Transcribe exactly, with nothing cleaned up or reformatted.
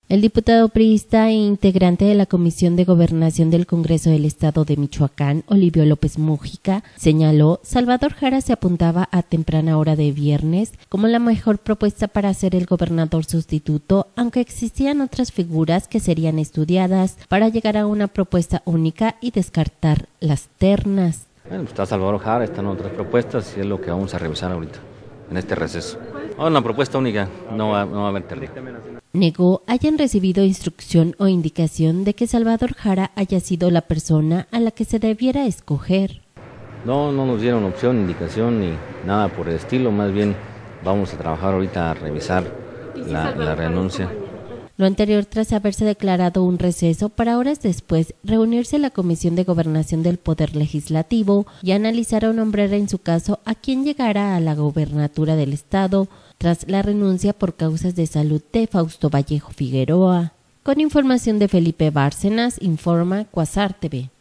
El diputado priista e integrante de la Comisión de Gobernación del Congreso del Estado de Michoacán, Olivio López Mújica, señaló Salvador Jara se apuntaba a temprana hora de viernes como la mejor propuesta para ser el gobernador sustituto, aunque existían otras figuras que serían estudiadas para llegar a una propuesta única y descartar las ternas. Bueno, está Salvador Jara, están otras propuestas y es lo que vamos a revisar ahorita, en este receso. Oh, una propuesta única, no va, no va a haber terna. Negó hayan recibido instrucción o indicación de que Salvador Jara haya sido la persona a la que se debiera escoger. No, no nos dieron opción, indicación ni nada por el estilo, más bien vamos a trabajar ahorita a revisar la, la renuncia. Lo anterior tras haberse declarado un receso para horas después reunirse la Comisión de Gobernación del Poder Legislativo y analizar o nombrar en su caso a quien llegara a la gobernatura del Estado tras la renuncia por causas de salud de Fausto Vallejo Figueroa. Con información de Felipe Bárcenas, informa Quasar T V.